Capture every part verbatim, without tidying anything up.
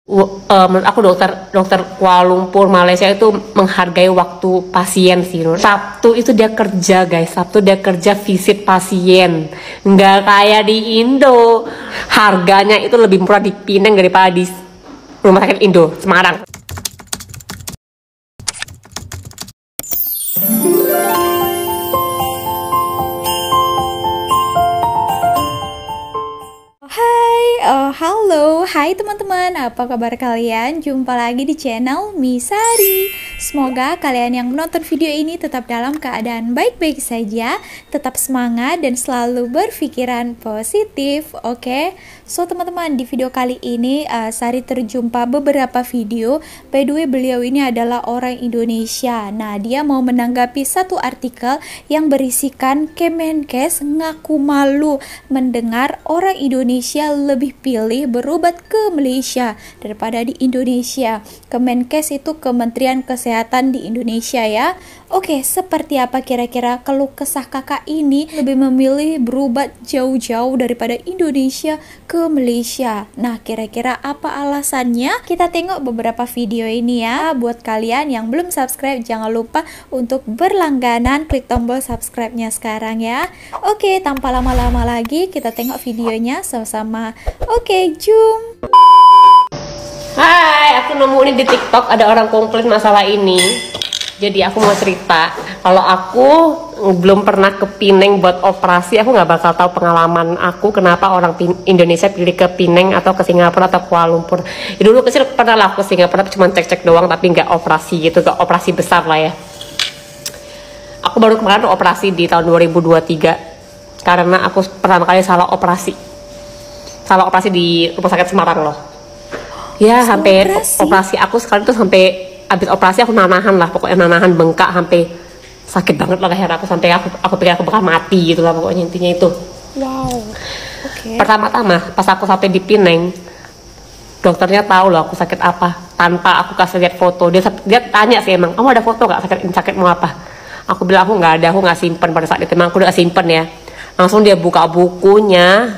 W- eh, menurut aku dokter dokter Kuala Lumpur Malaysia itu menghargai waktu pasien sih. Nur. Sabtu itu dia kerja guys, Sabtu dia kerja visit pasien, nggak kayak di Indo. Harganya itu lebih murah di Pinang daripada di rumah sakit Indo Semarang. Hai, eh, halo, hai teman-teman, apa kabar kalian? Jumpa lagi di channel Misari. Semoga kalian yang menonton video ini tetap dalam keadaan baik-baik saja, tetap semangat dan selalu berpikiran positif, oke? So teman-teman, di video kali ini uh, Sari terjumpa beberapa video. By the way, beliau ini adalah orang Indonesia. Nah, dia mau menanggapi satu artikel yang berisikan Kemenkes ngaku malu mendengar orang Indonesia lebih pilih berobat ke Malaysia daripada di Indonesia. Kemenkes itu Kementerian Kesehatan di Indonesia ya. Oke, seperti apa kira-kira keluh kesah kakak ini lebih memilih berobat jauh-jauh daripada Indonesia ke Malaysia? Nah, kira-kira apa alasannya? Kita tengok beberapa video ini ya. Buat kalian yang belum subscribe, jangan lupa untuk berlangganan, klik tombol subscribe-nya sekarang ya. Oke, tanpa lama-lama lagi, kita tengok videonya sama-sama. Oke, jom! Hai, aku nemu ini di TikTok, ada orang komplain masalah ini. Jadi aku mau cerita, kalau aku belum pernah ke Pinang buat operasi, aku nggak bakal tahu pengalaman aku kenapa orang Indonesia pilih ke Pinang atau ke Singapura atau Kuala Lumpur. Ya, dulu kecil pernah lah ke Singapura, cuma cek-cek doang, tapi nggak operasi gitu, nggak operasi besar lah ya. Aku baru kemarin operasi di tahun dua ribu dua puluh tiga karena aku pertama kali salah operasi, salah operasi di rumah sakit Semarang loh. Ya, sampai operasi. operasi aku sekali tuh sampai abis operasi aku nanahan lah, pokoknya nanahan bengkak sampai sakit banget lah leher aku, sampai aku aku pikir aku bakal mati gitu lah, pokoknya intinya itu. Wow. Oke. Okay. Pertama-tama pas aku sampai di Pinang, dokternya tahu loh aku sakit apa tanpa aku kasih lihat foto. Dia dia tanya sih, emang kamu ada foto nggak sakit sakit mau apa? Aku bilang aku nggak ada, aku nggak simpen pada saat itu, emang aku udah simpen ya. Langsung dia buka bukunya,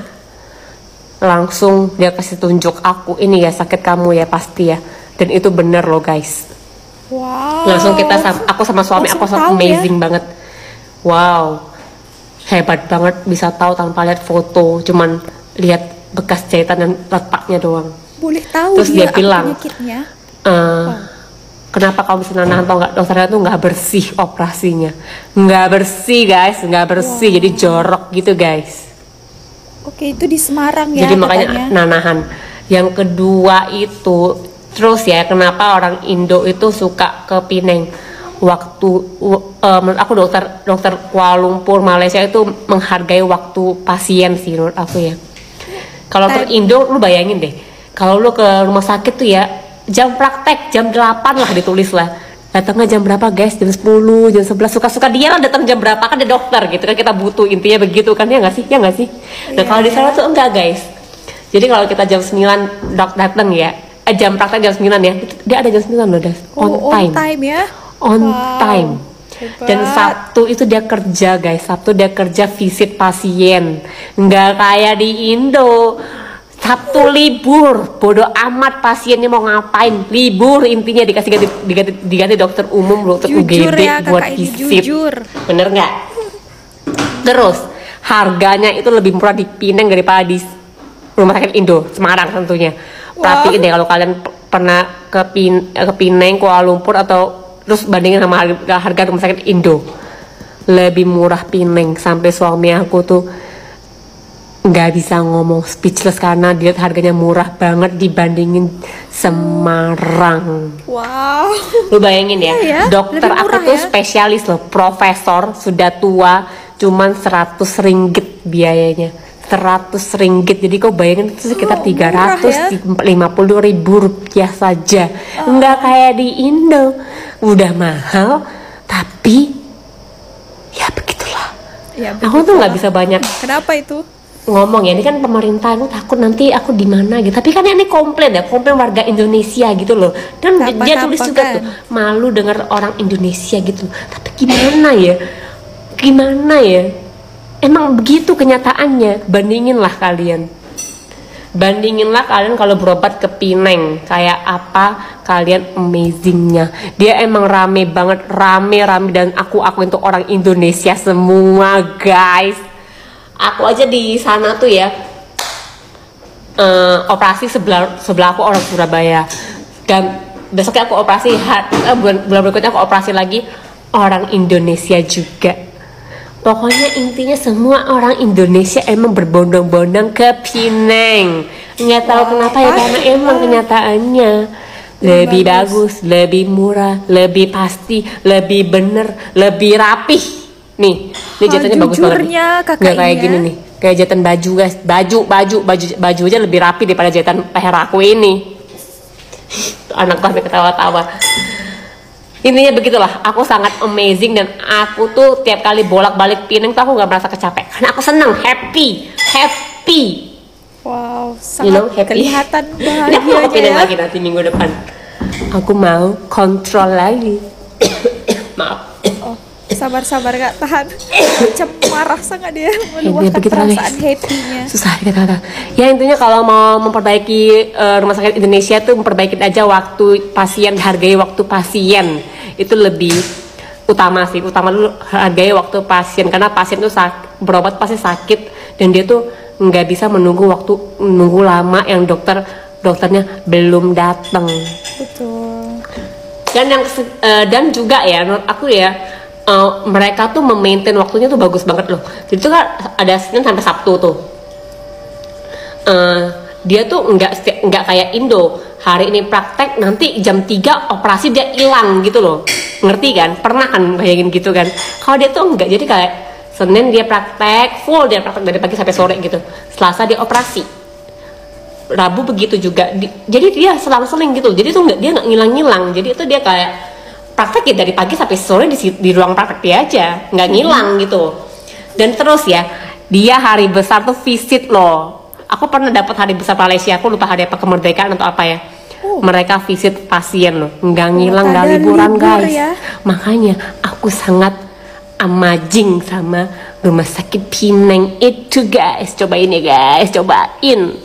langsung dia kasih tunjuk aku, ini ya sakit kamu ya pasti ya, dan itu bener loh guys. Wow. Langsung kita aku sama suami aku langsung amazing ya? Banget. Wow, hebat banget bisa tahu tanpa lihat foto, cuman lihat bekas jahitan dan letaknya doang. Boleh tahu. Terus dia, dia bilang, e, wow. Kenapa kamu bisa nahan atau nggak? Dokternya tuh nggak bersih operasinya, nggak bersih guys, nggak bersih, wow. Jadi jorok gitu guys. Oke, itu di Semarang ya. Jadi makanya katanya. nanahan. Yang kedua itu terus ya, kenapa orang Indo itu suka ke Pinang? Waktu uh, menurut aku dokter dokter Kuala Lumpur Malaysia itu menghargai waktu pasien sih menurut aku ya. Kalau dokter Indo lu bayangin deh, kalau lu ke rumah sakit tuh ya jam praktek jam delapan lah ditulis lah. Datangnya jam berapa guys? Jam sepuluh, jam sebelas, suka-suka dia lah datang jam berapa, kan ada dokter gitu kan, kita butuh, intinya begitu kan, ya nggak sih? Ya nggak sih? Nah, yeah, kalau di sana tuh enggak guys. Jadi kalau kita jam sembilan dok datang ya, eh, jam praktek jam sembilan ya, dia ada jam sembilan loh, das. On oh, time. On time ya? On wow. time. Hebat. Dan Sabtu itu dia kerja guys, Sabtu dia kerja visit pasien. Nggak kayak di Indo. Sabtu libur, bodoh amat pasiennya mau ngapain, libur, intinya dikasih ganti, diganti, diganti dokter umum, dokter jujur U G D ya, buat visit. Jujur. Bener nggak? Terus harganya itu lebih murah di Pinang daripada di rumah sakit Indo Semarang tentunya. Wow. Tapi deh kalau kalian pernah ke Pin ke Pinang, Kuala Lumpur atau terus bandingin sama harga, harga rumah sakit Indo, lebih murah Pinang. Sampai suami aku tuh nggak bisa ngomong, speechless karena dia harganya murah banget dibandingin Semarang. Wow. Lu bayangin ya, ya, ya? Dokter aku tuh ya? Spesialis loh, profesor, sudah tua, cuman seratus ringgit biayanya, seratus ringgit. Jadi kau bayangin itu sekitar tiga ratus lima puluh ribu rupiah saja. Oh. Nggak kayak di Indo, udah mahal, tapi ya begitulah. Ya, aku tuh nggak bisa banyak. Kenapa itu? Ngomong ya, ini kan pemerintah, aku takut nanti aku di mana gitu. Tapi kan ini komplain ya, komplain warga Indonesia gitu loh. Dan apa, dia tulis juga kan? Tuh malu dengar orang Indonesia gitu. Tapi gimana ya? Gimana ya? Emang begitu kenyataannya. Bandingin lah kalian. Bandinginlah kalian kalau berobat ke Pineng, kayak apa kalian amazingnya. Dia emang rame banget, rame-rame, dan aku aku itu orang Indonesia semua guys. Aku aja di sana tuh ya, uh, operasi sebelah sebelah aku orang Surabaya, dan besoknya aku operasi, uh, bulan, bulan berikutnya aku operasi lagi orang Indonesia juga. Pokoknya intinya semua orang Indonesia emang berbondong-bondong ke Pineng. Nggak tahu wow, kenapa ya, karena emang kenyataannya lebih bagus. bagus, lebih murah, lebih pasti, lebih bener, lebih rapih. Nih, ini jahitannya bagus banget. Nggak kayak gini nih, kayak jahitan baju guys, baju, baju, baju, baju aja lebih rapi daripada jahitan leher aku ini. Anak gue ketawa-tawa. Intinya begitulah, aku sangat amazing, dan aku tuh tiap kali bolak-balik Pineng tuh aku nggak merasa capek, karena aku seneng, happy, happy. Wow, sangat you know, happy. Kelihatan bahagia. Ini aku mau ke Pineng ya. lagi nanti minggu depan. Aku mau kontrol lagi. Maaf. Oh, sabar-sabar gak tahan. Macam marah sangat dia meluapkan perasaan happy-nya. Susah kata-kata. Ya intinya kalau mau memperbaiki uh, rumah sakit Indonesia tuh memperbaiki aja waktu pasien, hargai waktu pasien. Itu lebih utama sih. Utama dulu hargai waktu pasien, karena pasien tuh sak- berobat pasti sakit, dan dia tuh nggak bisa menunggu waktu menunggu lama yang dokter dokternya belum datang. Betul. Dan yang uh, dan juga ya menurut aku ya, uh, mereka tuh memaintain waktunya tuh bagus banget loh. Jadi tuh kan ada Senin sampai Sabtu tuh. Uh, dia tuh nggak nggak kayak Indo, hari ini praktek nanti jam tiga operasi dia hilang gitu loh. Ngerti kan? Pernah kan bayangin gitu kan? Kalau dia tuh nggak, jadi kayak Senin dia praktek full, dia praktek dari pagi sampai sore gitu. Selasa dia operasi, Rabu begitu juga. Di, jadi dia selang-seling gitu. Jadi tuh nggak, dia nggak ngilang-ngilang. Jadi itu dia kayak praktek ya dari pagi sampai sore di, di ruang praktek dia aja, nggak ngilang gitu. Dan terus ya, dia hari besar tuh visit loh. Aku pernah dapat hari besar Malaysia, aku lupa hari apa, kemerdekaan atau apa ya. Oh. Mereka visit pasien loh, nggak ngilang, nggak oh, liburan libur, guys. Ya? Makanya aku sangat amazing sama rumah sakit Pineng itu guys. Cobain ya guys, cobain.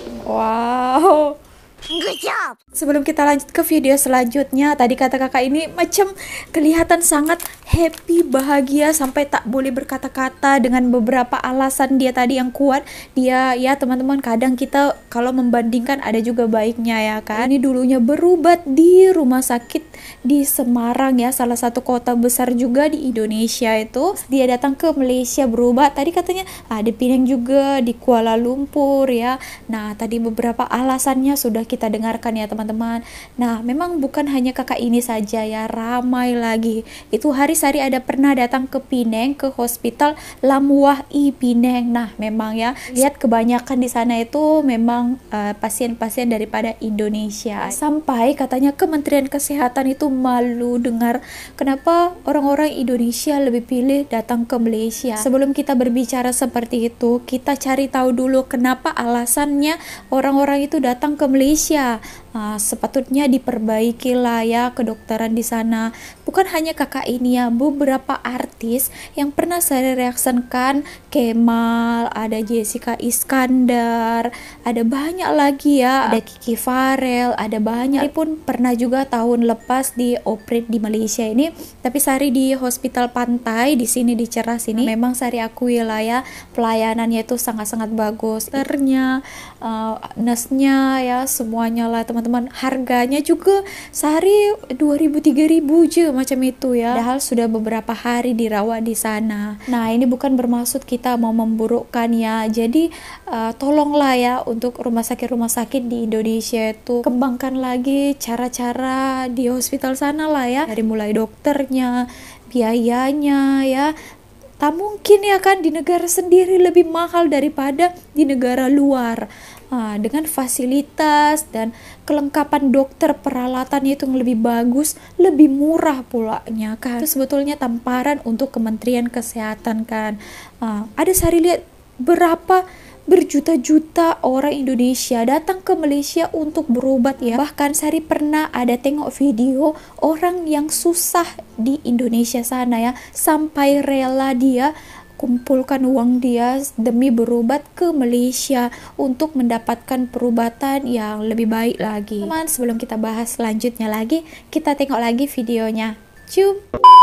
Wow, good job. Sebelum kita lanjut ke video selanjutnya, tadi kata kakak ini macam kelihatan sangat happy, bahagia, sampai tak boleh berkata-kata dengan beberapa alasan dia tadi yang kuat. Dia ya teman-teman, kadang kita kalau membandingkan ada juga baiknya ya kan. Ini dulunya berobat di rumah sakit di Semarang ya, salah satu kota besar juga di Indonesia itu. Dia datang ke Malaysia berobat, tadi katanya ah, di Penang juga, di Kuala Lumpur ya. Nah tadi beberapa alasannya sudah kita dengarkan ya teman-teman. Nah memang bukan hanya kakak ini saja ya, ramai lagi. Itu hari Sari ada pernah datang ke Penang, ke hospital Lamuah I Penang. Nah memang ya, lihat kebanyakan di sana itu memang uh, pasien-pasien daripada Indonesia. Sampai katanya Kementerian Kesehatan itu malu dengar kenapa orang-orang Indonesia lebih pilih datang ke Malaysia. Sebelum kita berbicara seperti itu, kita cari tahu dulu kenapa alasannya orang-orang itu datang ke Malaysia. Uh, sepatutnya diperbaiki lah ya kedokteran di sana. Bukan hanya kakak ini ya, beberapa artis yang pernah saya reaksikan, Kemal, ada Jessica Iskandar, ada banyak lagi ya, ada Kiki Farel, ada banyak. Ini pun pernah juga tahun lepas di operate di Malaysia ini, tapi Sari di Hospital Pantai di sini di Ceras ini memang Sari akui lah ya, pelayanannya itu sangat-sangat bagus. Ternyata uh, nurse-nya ya semuanya lah teman-teman. Harganya juga Sari dua ribu tiga ribu aja macam itu ya. Padahal sudah beberapa hari dirawat di sana. Nah, ini bukan bermaksud kita mau memburukkan ya. Jadi uh, tolonglah ya untuk rumah sakit-rumah sakit di Indonesia itu kembangkan lagi cara-cara di hospital sana lah ya. Dari mulai dokternya, biayanya ya. Tak mungkin ya kan di negara sendiri lebih mahal daripada di negara luar. Nah, dengan fasilitas dan kelengkapan dokter, peralatannya itu yang lebih bagus, lebih murah pulanya kan. Itu sebetulnya tamparan untuk Kementerian Kesehatan kan. Nah, ada Sari lihat berapa berjuta-juta orang Indonesia datang ke Malaysia untuk berobat ya. Bahkan Sari pernah ada tengok video orang yang susah di Indonesia sana ya, sampai rela dia kumpulkan uang dia demi berobat ke Malaysia untuk mendapatkan perubatan yang lebih baik lagi. Teman, sebelum kita bahas selanjutnya lagi, kita tengok lagi videonya. Cium.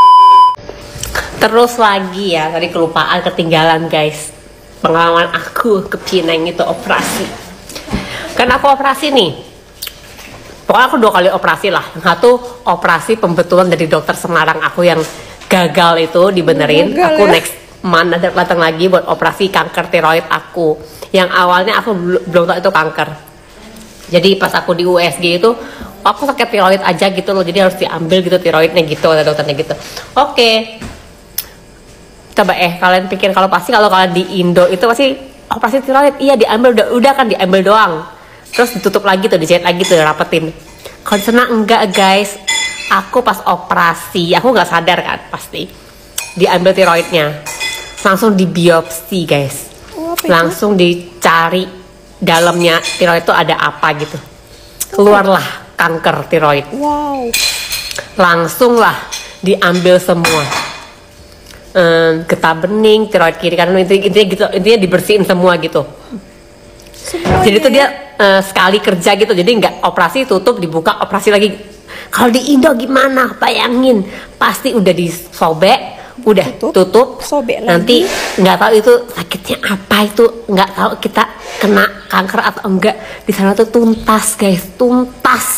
Terus lagi ya, tadi kelupaan, ketinggalan guys, pengalaman aku ke Penang itu operasi. Kan aku operasi nih, pokoknya aku dua kali operasi lah. Yang satu operasi pembetulan dari dokter Semarang aku yang gagal itu dibenerin. Gagal, aku ya? Next month datang lagi buat operasi kanker tiroid aku. Yang awalnya aku belum tahu itu kanker. Jadi pas aku di U S G itu aku sakit tiroid aja gitu loh, jadi harus diambil gitu tiroidnya gitu, kata dokternya gitu. Oke. Okay. Coba eh kalian pikir kalau pasti kalau kalian di Indo itu pasti operasi tiroid, iya diambil udah udah kan diambil doang. Terus ditutup lagi tuh, dijahit lagi tuh, rapetin. Kalau sana enggak guys. Aku pas operasi, aku nggak sadar kan pasti. Diambil tiroidnya. Langsung dibiopsi guys. Oh, langsung dicari dalamnya tiroid itu ada apa gitu. Keluarlah kanker tiroid. Wow. Langsung lah diambil semua. Um, getah bening, tiroid kiri kanan, intinya, intinya gitu, intinya dibersihin semua gitu. Semuanya. Jadi tuh dia uh, sekali kerja gitu, jadi nggak operasi tutup dibuka operasi lagi. Kalau di Indo gimana? Bayangin, pasti udah disobek, udah tutup, tutup sobek nanti nggak tahu itu sakitnya apa, itu nggak tahu kita kena kanker atau enggak. Di sana tuh tuntas guys, tuntas.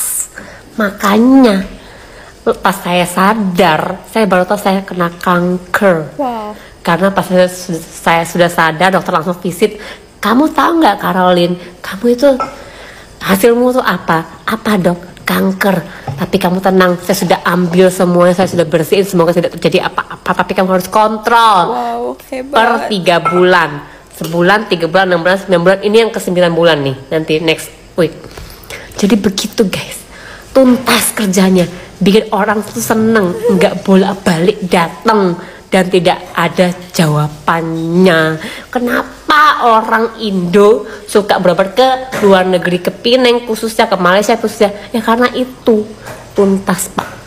Makanya pas saya sadar, saya baru tahu saya kena kanker. Wow. Karena pas saya, saya sudah sadar, dokter langsung visit. Kamu tahu nggak Caroline, kamu itu hasilmu tuh apa? Apa dok? Kanker. Tapi kamu tenang, saya sudah ambil semuanya, saya sudah bersihin, semoga tidak terjadi apa-apa. Tapi kamu harus kontrol. Wow, hebat. Per tiga bulan, sebulan, tiga bulan, enam bulan, sembilan bulan. Ini yang ke sembilan bulan nih, nanti next week. Jadi begitu guys, tuntas kerjanya. Bikin orang tuh seneng, nggak bolak-balik datang dan tidak ada jawabannya. Kenapa orang Indo suka berobat ke luar negeri, ke Penang khususnya, ke Malaysia khususnya? Ya karena itu tuntas pak.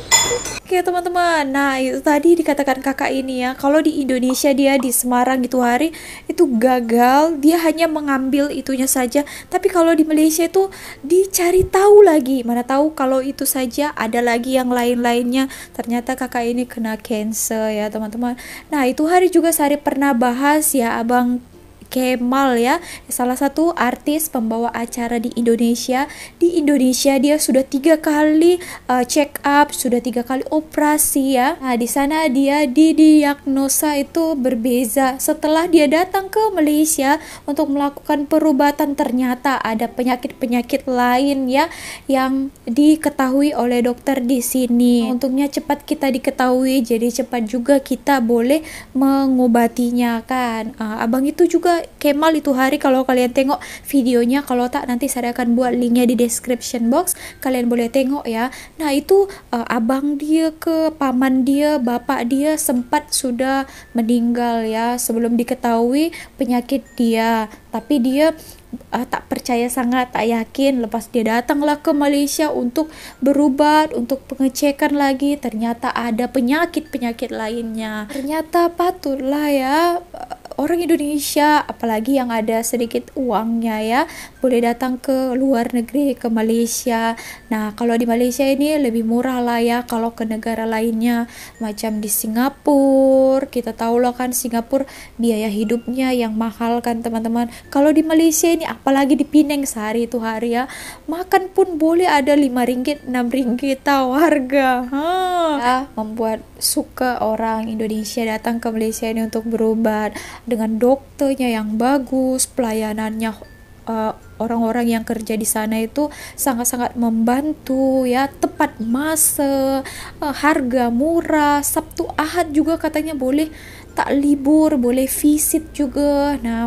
Oke teman-teman, nah itu tadi dikatakan kakak ini ya, kalau di Indonesia dia di Semarang gitu hari itu gagal, dia hanya mengambil itunya saja. Tapi kalau di Malaysia itu dicari tahu lagi, mana tahu kalau itu saja ada lagi yang lain-lainnya. Ternyata kakak ini kena cancer ya teman-teman. Nah itu hari juga Sari pernah bahas ya Abang Kemal ya, salah satu artis pembawa acara di Indonesia. Di Indonesia dia sudah tiga kali uh, check up, sudah tiga kali operasi ya. Nah di sana dia didiagnosa itu berbeza. Setelah dia datang ke Malaysia untuk melakukan perubatan, ternyata ada penyakit-penyakit lain ya yang diketahui oleh dokter di sini. Untungnya cepat kita diketahui, jadi cepat juga kita boleh mengobatinya kan. Uh, abang itu juga Kemal itu hari, kalau kalian tengok videonya, kalau tak nanti saya akan buat linknya di description box, kalian boleh tengok ya. Nah itu uh, abang dia ke paman dia, bapak dia sempat sudah meninggal ya sebelum diketahui penyakit dia. Tapi dia uh, tak percaya sangat, tak yakin. Lepas dia datanglah ke Malaysia untuk berubat, untuk pengecekan lagi, ternyata ada penyakit-penyakit lainnya. Ternyata patutlah ya orang Indonesia, apalagi yang ada sedikit uangnya ya, boleh datang ke luar negeri, ke Malaysia. Nah kalau di Malaysia ini lebih murah lah ya, kalau ke negara lainnya macam di Singapura, kita tahu lah kan Singapura biaya hidupnya yang mahal kan teman-teman. Kalau di Malaysia ini, apalagi di Penang sehari itu hari ya, makan pun boleh ada lima ringgit, enam ringgit tahu harga. Ha. Ya, membuat suka orang Indonesia datang ke Malaysia ini untuk berobat dengan dokternya yang bagus, pelayanannya uh, orang-orang yang kerja di sana itu sangat-sangat membantu ya, tepat masa, uh, harga murah, Sabtu Ahad juga katanya boleh tak libur, boleh visit juga. Nah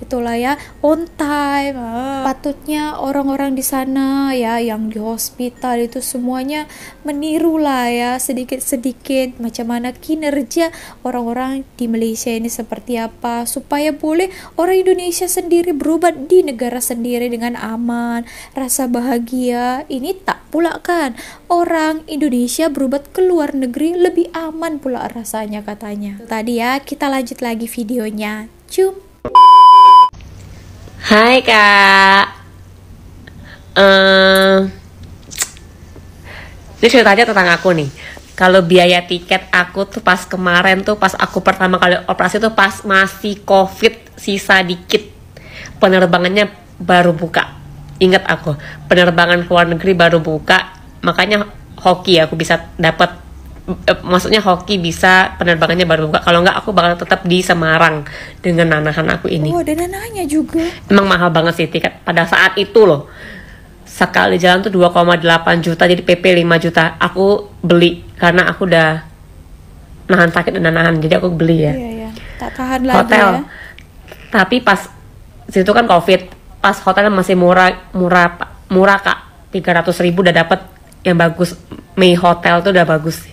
itulah ya, on time. Ah. Patutnya orang-orang di sana ya yang di hospital itu semuanya meniru lah ya sedikit-sedikit macam mana kinerja orang-orang di Malaysia ini seperti apa, supaya boleh orang Indonesia sendiri berobat di negara sendiri dengan aman, rasa bahagia. Ini tak pula kan orang Indonesia berobat ke luar negeri lebih aman pula rasanya katanya. Tadi ya, kita lanjut lagi videonya. Cum. Hai kak, uh, ini ceritanya tentang aku nih. Kalau biaya tiket aku tuh pas kemarin tuh pas aku pertama kali operasi tuh pas masih covid sisa dikit, penerbangannya baru buka. Ingat aku, penerbangan ke luar negeri baru buka, makanya hoki aku bisa dapat. Eh, maksudnya hoki bisa penerbangannya baru buka. Kalau nggak aku bakal tetap di Semarang dengan nanahan aku ini. Oh, ada nanahnya juga. Emang mahal banget sih tiket pada saat itu loh. Sekali jalan tuh dua koma delapan juta, jadi P P lima juta. Aku beli karena aku udah nahan sakit dan nahan, jadi aku beli ya. Iya, iya. Tak tahan lagi hotel. Ya. Tapi pas situ kan covid, pas hotelnya masih murah, murah, murah kak. tiga ratus ribu udah dapet yang bagus. Mei Hotel tuh udah bagus.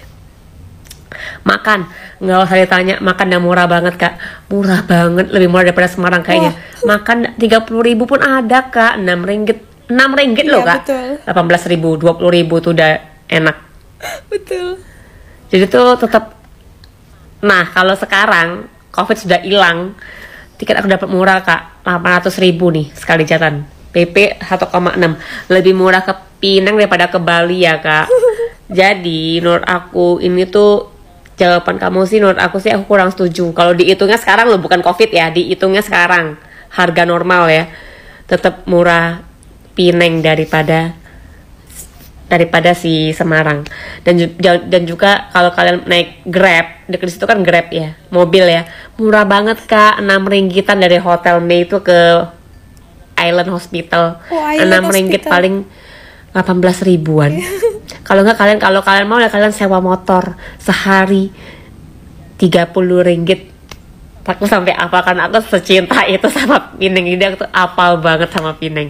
Makan, nggak usah ditanya, makan udah murah banget kak, murah banget, lebih murah daripada Semarang kayaknya. Wah. Makan tiga puluh ribu pun ada kak, enam ringgit, enam ringgit loh kak, delapan belas ribu, dua puluh ribu tuh udah enak. Betul. Jadi tuh tetap. Nah kalau sekarang covid sudah hilang, tiket aku dapat murah kak, delapan ratus ribu nih sekali jalan, P P satu koma enam, lebih murah ke Pinang daripada ke Bali ya kak. Jadi menurut aku ini tuh jawaban kamu sih, menurut aku sih aku kurang setuju. Kalau dihitungnya sekarang loh, bukan covid ya, dihitungnya sekarang harga normal ya, tetap murah Pineng daripada daripada si Semarang. Dan dan juga kalau kalian naik Grab, dekat situ kan Grab ya, mobil ya, murah banget kak, enam ringgitan dari Hotel Mei itu ke Island Hospital. Oh, enam ringgit paling delapan belas ribuan. Kalau nggak kalian, kalau kalian mau ya kalian sewa motor sehari tiga puluh ringgit. Aku sampai apal karena aku secinta itu sama Pineng. Jadi aku tuh apal banget sama Pineng,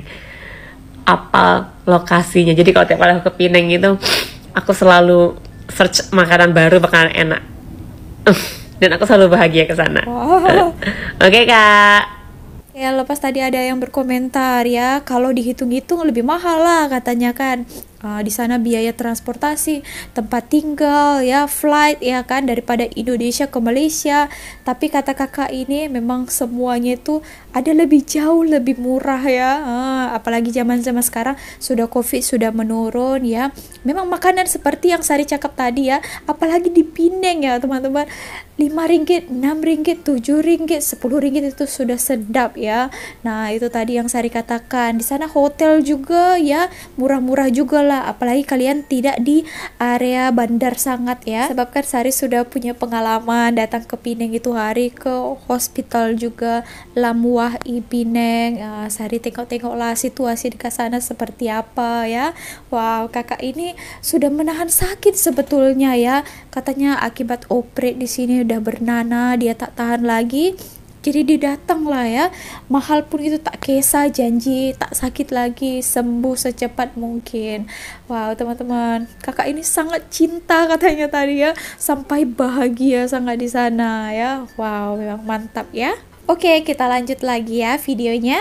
apal lokasinya. Jadi kalau tiap kali aku ke Pineng itu aku selalu search makanan baru, makanan enak. Dan aku selalu bahagia ke sana. Wow. Oke kak. Ya lepas tadi ada yang berkomentar ya, kalau dihitung-hitung lebih mahal lah katanya kan. Uh, di sana biaya transportasi, tempat tinggal, ya flight ya kan, daripada Indonesia ke Malaysia. Tapi kata kakak ini memang semuanya itu ada lebih jauh lebih murah ya. Uh, apalagi zaman-zaman sekarang sudah covid sudah menurun ya. Memang makanan seperti yang Sari cakap tadi ya, apalagi di Pineng ya teman-teman, lima ringgit, enam ringgit, tujuh ringgit, sepuluh ringgit itu sudah sedap ya. Nah itu tadi yang Sari katakan, di sana hotel juga ya murah-murah juga lah. Apalagi kalian tidak di area bandar sangat ya, sebab kan Sari sudah punya pengalaman datang ke Pineng itu hari ke hospital juga Lamuah i Pineng. uh, Sari tengok-tengoklah situasi di sana seperti apa ya. Wow, kakak ini sudah menahan sakit sebetulnya ya, katanya akibat operate di sini udah bernanah, dia tak tahan lagi. Jadi dia datang lah ya, mahal pun itu tak kisah, janji tak sakit lagi, sembuh secepat mungkin. Wow teman-teman, kakak ini sangat cinta katanya tadi ya, sampai bahagia sangat di sana ya. Wow memang mantap ya. Oke kita lanjut lagi ya videonya.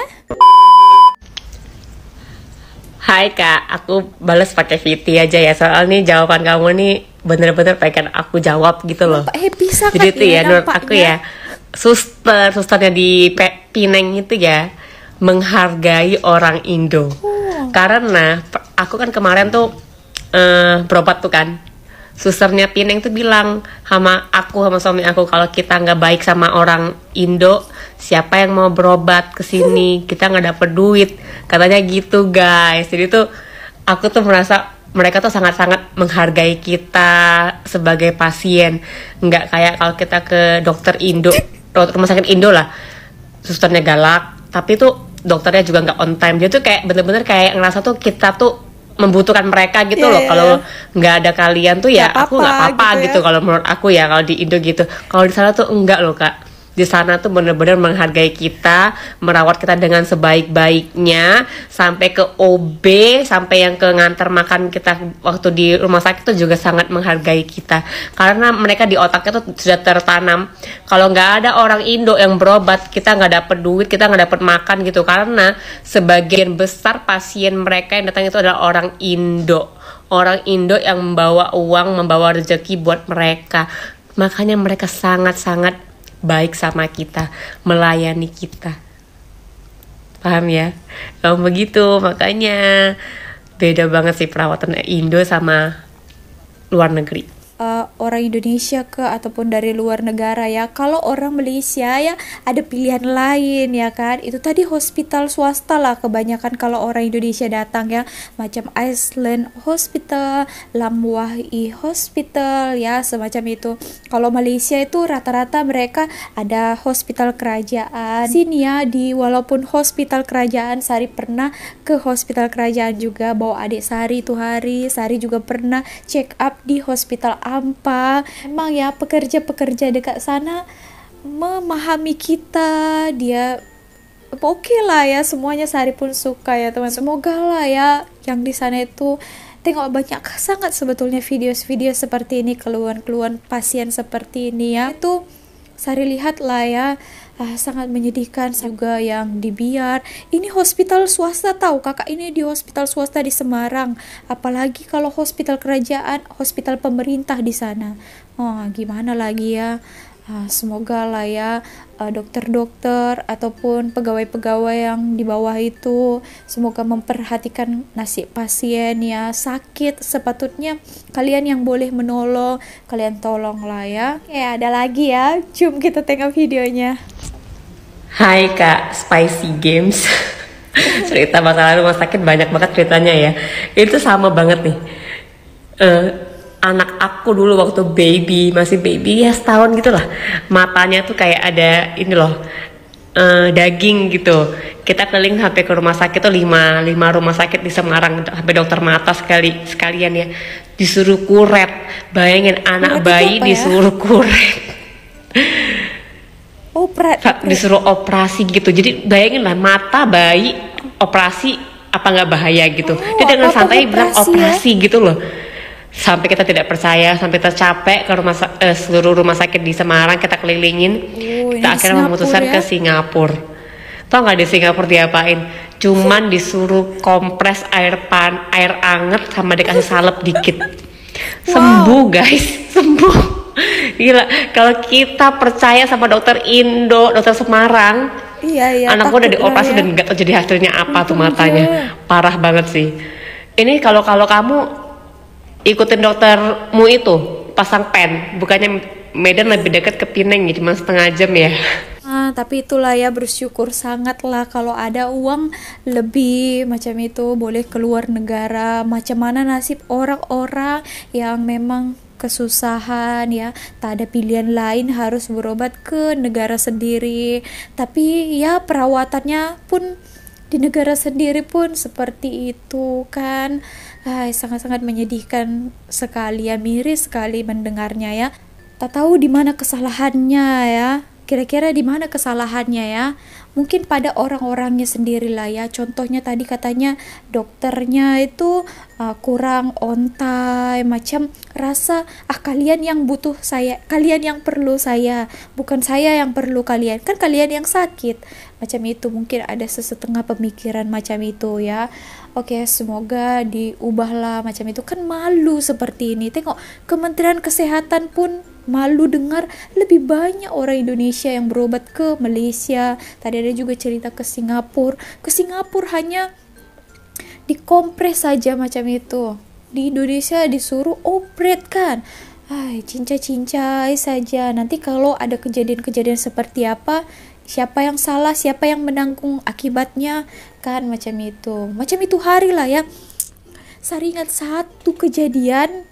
Hai kak, aku balas pakai Viti aja ya, soalnya jawaban kamu nih bener-bener pengen aku jawab gitu loh. Nampak happy sangat. Jadi itu ya, ya menurut aku ya, suster, susternya di Pineng itu ya menghargai orang Indo. Oh. Karena aku kan kemarin tuh uh, berobat tuh kan, susternya Pineng tuh bilang sama aku sama suami aku, kalau kita nggak baik sama orang Indo, siapa yang mau berobat ke sini? Kita nggak dapet duit, katanya gitu guys. Jadi tuh aku tuh merasa mereka tuh sangat-sangat menghargai kita sebagai pasien. Nggak kayak kalau kita ke dokter Indo, rumah sakit Indo lah, susternya galak, tapi tuh dokternya juga nggak on time. Dia tuh kayak bener-bener kayak ngerasa tuh kita tuh membutuhkan mereka gitu yeah, loh. Kalau nggak ada kalian tuh ya gak aku nggak apa-apa gitu, gitu ya. Kalau menurut aku ya, kalau di Indo gitu. Kalau di sana tuh enggak loh kak. di sana tuh bener-bener menghargai kita, merawat kita dengan sebaik-baiknya, sampai ke O B, sampai yang ke ngantar makan kita waktu di rumah sakit tuh juga sangat menghargai kita, karena mereka di otaknya tuh sudah tertanam kalau nggak ada orang Indo yang berobat, kita nggak dapet duit, kita nggak dapet makan gitu, karena sebagian besar pasien mereka yang datang itu adalah orang Indo, orang Indo yang membawa uang, membawa rezeki buat mereka. Makanya mereka sangat-sangat baik sama kita, melayani kita. Paham ya? Kalau begitu, makanya beda banget sih perawatan Indo sama luar negeri. Uh, orang Indonesia ke ataupun dari luar negara ya. Kalau orang Malaysia ya ada pilihan lain ya kan. Itu tadi hospital swasta lah kebanyakan kalau orang Indonesia datang ya. Macam Iceland Hospital, Lam Wahi Hospital ya, semacam itu. Kalau Malaysia itu rata-rata mereka ada hospital kerajaan. Sini ya, di walaupun hospital kerajaan, Sari pernah ke hospital kerajaan juga bawa adik Sari itu hari. Sari juga pernah check up di hospital Ampa. Emang ya pekerja-pekerja dekat sana memahami kita, dia oke okay lah ya, semuanya Sari pun suka ya teman. Semoga lah ya yang di sana itu tengok banyak sangat sebetulnya video-video seperti ini, keluhan-keluhan pasien seperti ini ya. Itu Sari lihat lah ya, ah, sangat menyedihkan juga yang di Biar. Ini hospital swasta tahu kakak, ini di hospital swasta di Semarang. Apalagi kalau hospital kerajaan, hospital pemerintah di sana. Oh, gimana lagi ya? Ah, semoga lah ya uh, dokter-dokter ataupun pegawai-pegawai yang di bawah itu semoga memperhatikan nasib pasien ya, sakit sepatutnya kalian yang boleh menolong, kalian tolong lah ya. Ya ada lagi ya, jom kita tengok videonya. Hai Kak, Spicy Games. Cerita masalah rumah sakit banyak banget ceritanya ya. Itu sama banget nih. Uh, anak aku dulu waktu baby, masih baby ya setahun gitu lah, matanya tuh kayak ada ini loh, uh, daging gitu. Kita keliling sampai ke rumah sakit tuh lima, lima rumah sakit di Semarang, sampai dokter mata sekali sekalian ya, disuruh kuret. Bayangin anak kuret bayi disuruh ya? Kuret. Oh, pret, pret. Disuruh operasi gitu. Jadi bayangin lah mata bayi operasi, apa nggak bahaya gitu. Oh, dia dengan santai bilang operasi ya? Gitu loh. Sampai kita tidak percaya, sampai tercapek ke rumah eh, seluruh rumah sakit di Semarang kita kelilingin. Oh, kita akhirnya memutuskan ya? Ke Singapura. Tau nggak di Singapura diapain? Cuman disuruh kompres air pan, air anget sama dikasih salep dikit. Sembuh wow. Guys, sembuh. Gila, kalau kita percaya sama dokter Indo, dokter Semarang, iya, iya, anakku udah dioperasi ya. Dan nggak tahu jadi hasilnya apa tuh matanya. Parah banget sih. Ini kalau kalau kamu ikutin doktermu itu pasang pen, bukannya Medan lebih dekat ke Pineng ya, cuma setengah jam ya. Ah, tapi itulah ya, bersyukur sangat lah kalau ada uang lebih macam itu, boleh keluar negara. Macam mana nasib orang-orang yang memang kesusahan ya, tak ada pilihan lain harus berobat ke negara sendiri. Tapi ya perawatannya pun di negara sendiri pun seperti itu kan. Hai, sangat-sangat menyedihkan sekali ya, miris sekali mendengarnya ya. Tak tahu di mana kesalahannya ya. Kira-kira di mana kesalahannya ya? Mungkin pada orang-orangnya sendiri lah ya. Contohnya tadi katanya dokternya itu uh, kurang on time, macam rasa ah kalian yang butuh saya, kalian yang perlu saya, bukan saya yang perlu kalian. Kan kalian yang sakit. Macam itu, mungkin ada sesetengah pemikiran macam itu ya. Oke, semoga diubahlah macam itu. Kan malu seperti ini. Tengok, Kementerian Kesehatan pun malu dengar lebih banyak orang Indonesia yang berobat ke Malaysia. Tadi ada juga cerita ke Singapura. Ke Singapura hanya dikompres saja macam itu. Di Indonesia disuruh operate kan. Ay, cincai-cincai saja. Nanti kalau ada kejadian-kejadian seperti apa, siapa yang salah, siapa yang menanggung akibatnya kan, macam itu. Macam itu hari lah ya. Saya ingat satu kejadian,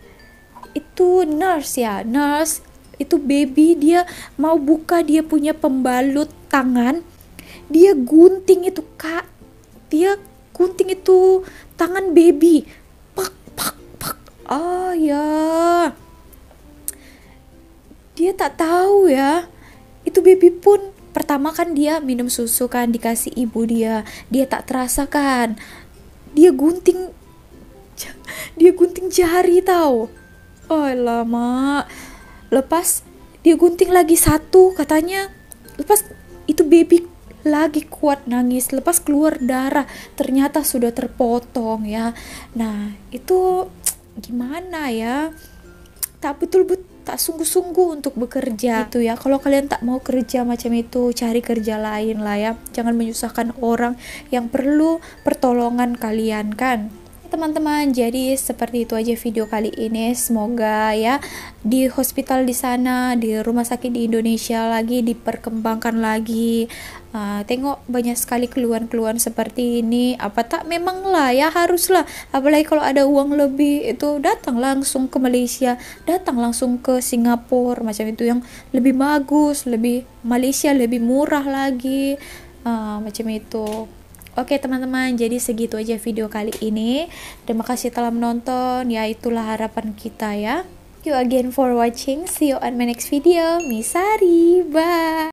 itu nurse ya, nurse itu baby, dia mau buka dia punya pembalut tangan, dia gunting itu kak, dia gunting itu tangan baby, pak pak pak, ah ya, dia tak tahu ya, itu baby pun pertama kan dia minum susu kan, dikasih ibu dia, dia tak terasa kan, dia gunting dia gunting jari tahu. Oh lama, lepas dia gunting lagi satu katanya, lepas itu baby lagi kuat nangis, lepas keluar darah, ternyata sudah terpotong ya. Nah itu gimana ya, tak betul-betul tak sungguh-sungguh untuk bekerja itu ya. Kalau kalian tak mau kerja macam itu, cari kerja lain lah ya, jangan menyusahkan orang yang perlu pertolongan kalian kan teman-teman. Jadi seperti itu aja video kali ini. Semoga ya di hospital di sana, di rumah sakit di Indonesia lagi diperkembangkan lagi. Uh, tengok banyak sekali keluhan-keluhan seperti ini. Apa tak memang lah ya, haruslah. Apalagi kalau ada uang lebih itu datang langsung ke Malaysia, datang langsung ke Singapura macam itu yang lebih bagus, lebih Malaysia lebih murah lagi. Uh, macam itu. Oke teman-teman, jadi segitu aja video kali ini. Terima kasih telah menonton. Ya itulah harapan kita ya. Thank you again for watching. See you on my next video. Misari. Bye.